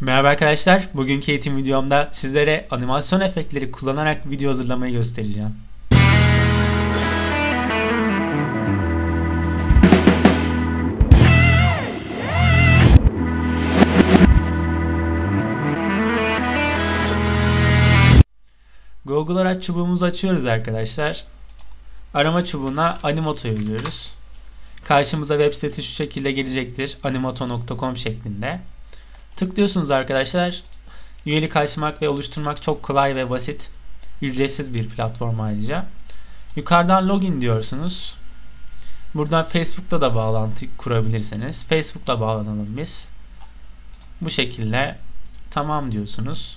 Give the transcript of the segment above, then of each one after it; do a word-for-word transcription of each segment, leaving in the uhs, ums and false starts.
Merhaba arkadaşlar, bugünkü eğitim videomda sizlere animasyon efektleri kullanarak video hazırlamayı göstereceğim. Google araç çubuğumuzu açıyoruz arkadaşlar. Arama çubuğuna Animoto yazıyoruz. Karşımıza web sitesi şu şekilde gelecektir. animoto nokta com şeklinde. Tıklıyorsunuz arkadaşlar. Üyelik açmak ve oluşturmak çok kolay ve basit. Ücretsiz bir platform ayrıca. Yukarıdan login diyorsunuz. Buradan Facebook'ta da bağlantı kurabilirsiniz. Facebook'la bağlanalım biz. Bu şekilde tamam diyorsunuz.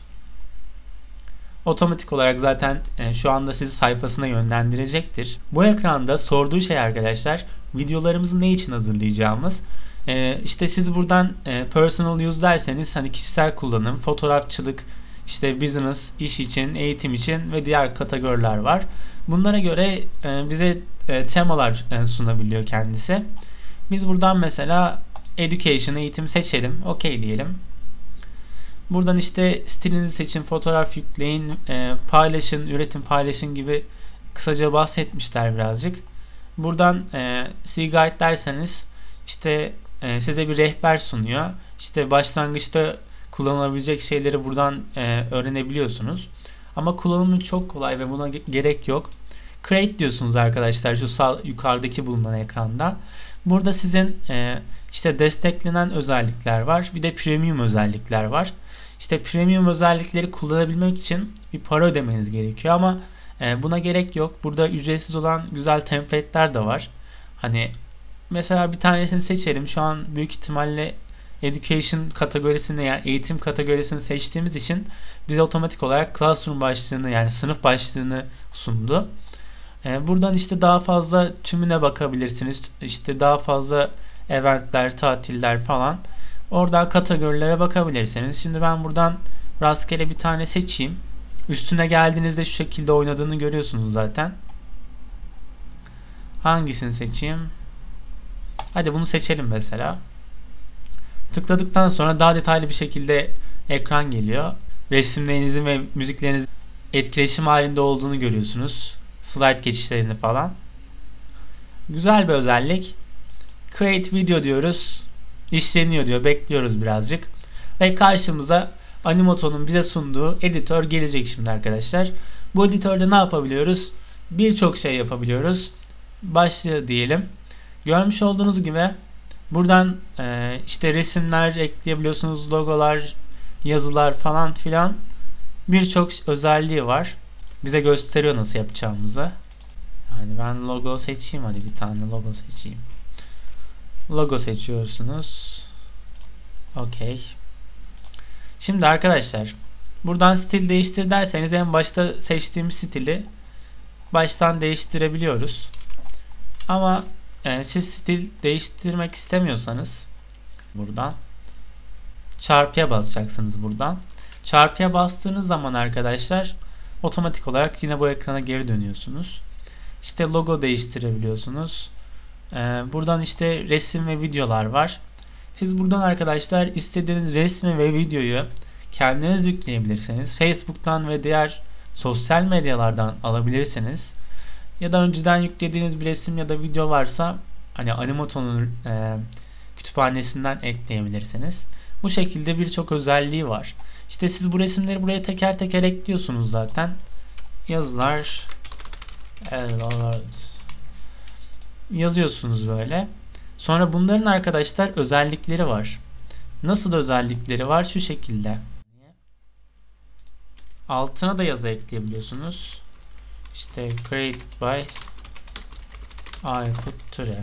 Otomatik olarak zaten şu anda sizi sayfasına yönlendirecektir. Bu ekranda sorduğu şey arkadaşlar, videolarımızı ne için hazırlayacağımız. Ee, işte siz buradan e, personal use derseniz hani kişisel kullanım, fotoğrafçılık, işte business, iş için, eğitim için ve diğer kategoriler var. Bunlara göre e, bize e, temalar e, sunabiliyor kendisi. Biz buradan mesela education, eğitim seçelim. OK diyelim. Buradan işte stilinizi seçin, fotoğraf yükleyin, e, paylaşın, üretim paylaşın gibi kısaca bahsetmişler birazcık. Buradan e, see guide derseniz işte e, size bir rehber sunuyor. İşte başlangıçta kullanılabilecek şeyleri buradan e, öğrenebiliyorsunuz. Ama kullanımı çok kolay ve buna gerek yok. Create diyorsunuz arkadaşlar şu sağ yukarıdaki bulunan ekranda. Burada sizin e, işte desteklenen özellikler var. Bir de premium özellikler var. İşte premium özellikleri kullanabilmek için bir para ödemeniz gerekiyor ama e, buna gerek yok. Burada ücretsiz olan güzel template'ler de var. Hani mesela bir tanesini seçelim. Şu an büyük ihtimalle education kategorisini, yani eğitim kategorisini seçtiğimiz için bize otomatik olarak classroom başlığını, yani sınıf başlığını sundu. E, buradan işte daha fazla tümüne bakabilirsiniz. İşte daha fazla eventler, tatiller falan. Oradan kategorilere bakabilirsiniz. Şimdi ben buradan rastgele bir tane seçeyim. Üstüne geldiğinizde şu şekilde oynadığını görüyorsunuz zaten. Hangisini seçeyim? Hadi bunu seçelim mesela. Tıkladıktan sonra daha detaylı bir şekilde ekran geliyor. Resimlerinizin ve müziklerinizin etkileşim halinde olduğunu görüyorsunuz. Slide geçişlerini falan. Güzel bir özellik. Create video diyoruz. İşleniyor diyor. Bekliyoruz birazcık. Ve karşımıza Animoto'nun bize sunduğu editör gelecek şimdi arkadaşlar. Bu editörde ne yapabiliyoruz? Birçok şey yapabiliyoruz. Başla diyelim. Görmüş olduğunuz gibi buradan e, işte resimler ekleyebiliyorsunuz, logolar, yazılar falan filan. Birçok özelliği var. Bize gösteriyor nasıl yapacağımızı. Yani ben logo seçeyim, hadi bir tane logo seçeyim. Logo seçiyorsunuz. OK. Şimdi arkadaşlar buradan stil değiştir derseniz en başta seçtiğim stili baştan değiştirebiliyoruz. Ama e, siz stil değiştirmek istemiyorsanız buradan çarpıya basacaksınız buradan. Çarpıya bastığınız zaman arkadaşlar otomatik olarak yine bu ekrana geri dönüyorsunuz. İşte logo değiştirebiliyorsunuz. Buradan işte resim ve videolar var. Siz buradan arkadaşlar istediğiniz resmi ve videoyu kendiniz yükleyebilirsiniz. Facebook'tan ve diğer sosyal medyalardan alabilirsiniz. Ya da önceden yüklediğiniz bir resim ya da video varsa hani Animoto'nun e, kütüphanesinden ekleyebilirsiniz. Bu şekilde birçok özelliği var. İşte siz bu resimleri buraya teker teker ekliyorsunuz zaten. Yazılar yazıyorsunuz böyle. Sonra bunların arkadaşlar özellikleri var. Nasıl özellikleri var? Şu şekilde. Altına da yazı ekleyebiliyorsunuz. İşte created by Aykut Türe.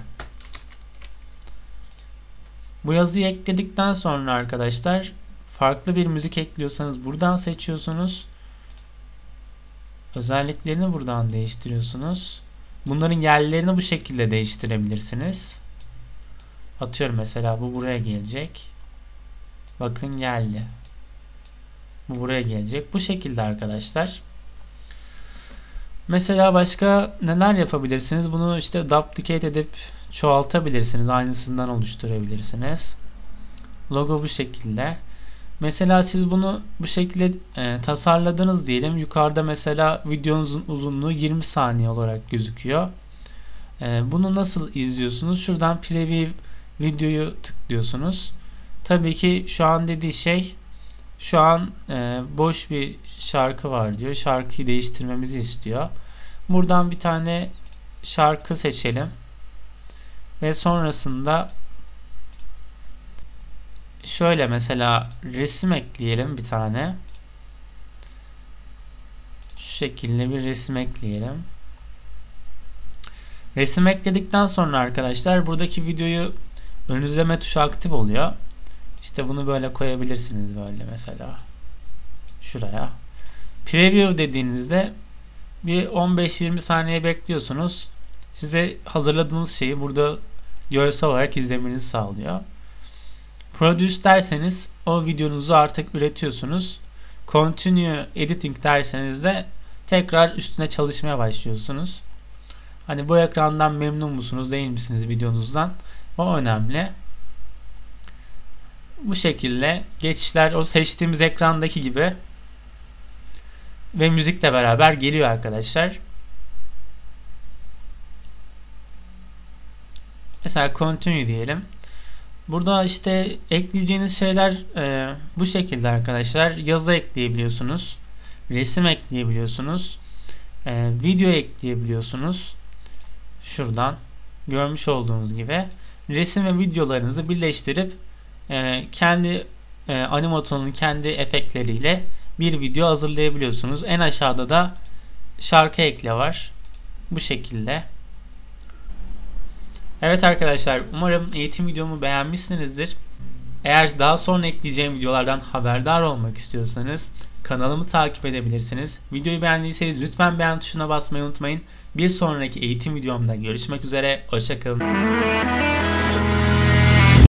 Bu yazıyı ekledikten sonra arkadaşlar farklı bir müzik ekliyorsanız buradan seçiyorsunuz. Özelliklerini buradan değiştiriyorsunuz. Bunların yerlerini bu şekilde değiştirebilirsiniz. Atıyorum mesela bu buraya gelecek. Bakın geldi. Bu buraya gelecek. Bu şekilde arkadaşlar. Mesela başka neler yapabilirsiniz? Bunu işte duplicate edip çoğaltabilirsiniz. Aynısından oluşturabilirsiniz. Logo bu şekilde. Mesela siz bunu bu şekilde e, tasarladınız diyelim. Yukarıda mesela videonuzun uzunluğu yirmi saniye olarak gözüküyor. E, bunu nasıl izliyorsunuz? Şuradan preview videoyu tıklıyorsunuz. Tabii ki şu an dediği şey, şu an e, boş bir şarkı var diyor. Şarkıyı değiştirmemizi istiyor. Buradan bir tane şarkı seçelim. Ve sonrasında şöyle mesela resim ekleyelim bir tane. Şu şekilde bir resim ekleyelim. Resim ekledikten sonra arkadaşlar buradaki videoyu ön izleme tuşu aktif oluyor. İşte bunu böyle koyabilirsiniz böyle mesela. Şuraya. Preview dediğinizde bir on beş yirmi saniye bekliyorsunuz. Size hazırladığınız şeyi burada görsel olarak izlemenizi sağlıyor. Produce derseniz o videonuzu artık üretiyorsunuz. Continue editing derseniz de tekrar üstüne çalışmaya başlıyorsunuz. Hani bu ekrandan memnun musunuz değil misiniz videonuzdan? O önemli. Bu şekilde geçişler o seçtiğimiz ekrandaki gibi ve müzikle beraber geliyor arkadaşlar. Mesela continue diyelim. Burada işte ekleyeceğiniz şeyler e, bu şekilde arkadaşlar. Yazı ekleyebiliyorsunuz. Resim ekleyebiliyorsunuz. E, video ekleyebiliyorsunuz. Şuradan görmüş olduğunuz gibi resim ve videolarınızı birleştirip e, kendi e, animatonun kendi efektleriyle bir video hazırlayabiliyorsunuz. En aşağıda da şarkı ekle var. Bu şekilde. Evet arkadaşlar, umarım eğitim videomu beğenmişsinizdir. Eğer daha sonra ekleyeceğim videolardan haberdar olmak istiyorsanız kanalımı takip edebilirsiniz. Videoyu beğendiyseniz lütfen beğen tuşuna basmayı unutmayın. Bir sonraki eğitim videomda görüşmek üzere. Hoşça kalın.